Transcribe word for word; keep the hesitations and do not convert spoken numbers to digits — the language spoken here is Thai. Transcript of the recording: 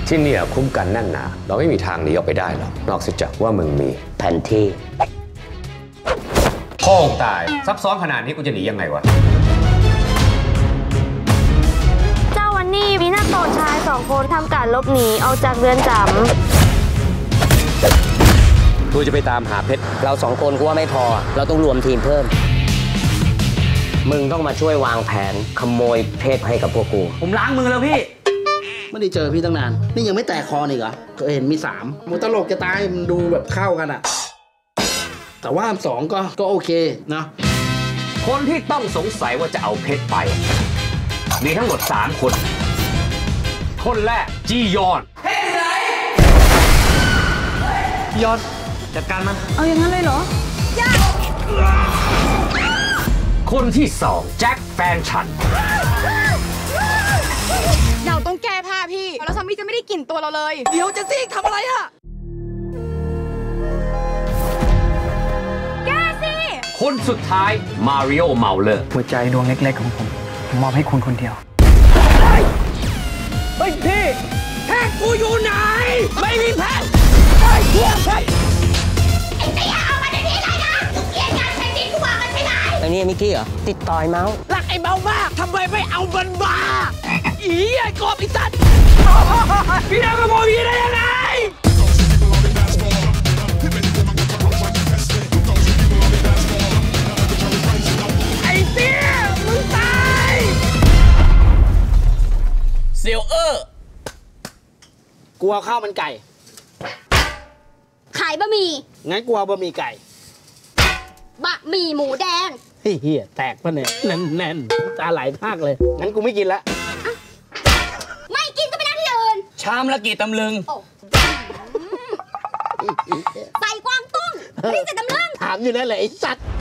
ที่นี่คุ้มกันแน่นหนาเราไม่มีทางหนีออกไปได้หรอกนอกจากว่ามึงมีแผนที่พ่อตายซับซ้อนขนาดนี้กูจะหนียังไงวะเจ้าวันนี้มีนักโทษชายสองคนทำการลบหนีออกจากเรือนจำกูจะไปตามหาเพชรเราสองคนกูว่าไม่พอเราต้องรวมทีมเพิ่มมึงต้องมาช่วยวางแผนขโมยเพชรให้กับพวกกูผมล้างมือแล้วพี่ไม่ได้เจอพี่ตั้งนานนี่ยังไม่แตกคออีกเหรอเคยเห็นมีสามมูตลกจะตายมันดูแบบเข้ากันอะแต่ว่าสองก็ก็โอเคนะคนที่ต้องสงสัยว่าจะเอาเพชรไปมีทั้งหมดสามคนคนแรกจียอนเพชรไหนยอนจัดการมันเอาอย่างนั้นเลยเหรอคนที่สองแจ็คแฟนฉันเราต้องแก้ผ้าพี่แล้วซัมมี่จะไม่ได้กลิ่นตัวเราเลยเดี๋ยวจะซิกทำอะไรอะแก้สิคนสุดท้ายมาริโอเมาเลอร์หัวใจดวงเล็กๆของผมผมมอบให้คุณคนเดียวเฮ้ยพี่แพทย์กูอยู่ไหนไม่มีแพทย์ไอ้เหี้ยแพทย์ไอ้เตี้ยเอามาในที่ไหนนะเกลียดการใช้ดินกูวางมันไม่ได้ไอ้นี่มิกกี้เหรอติดต่อยเมาส์รักไอ้เมาส์มากทำไมไม่เอามันมาอีไอ้กอบไอ้สัตว์พี่ดาวกระโมยพี่ได้ยังไงไอ้เตี้ยมึงตายเสี่ยวเอ้อกลัวข้าวมันไก่ขายบะหมี่งั้นกลัวบะหมี่ไก่บะหมี่หมูแดงเฮียแตกปะเนี่ยแน่นแน่นตาไหลภาคเลยงั้นกูไม่กินละไม่กินก็ไปนั่งที่อื่นชามละกี่ตำลึงใส่กวางตุ้งไม่ใส่ตำลึงถามอยู่นั่นแหละไอ้สัตว์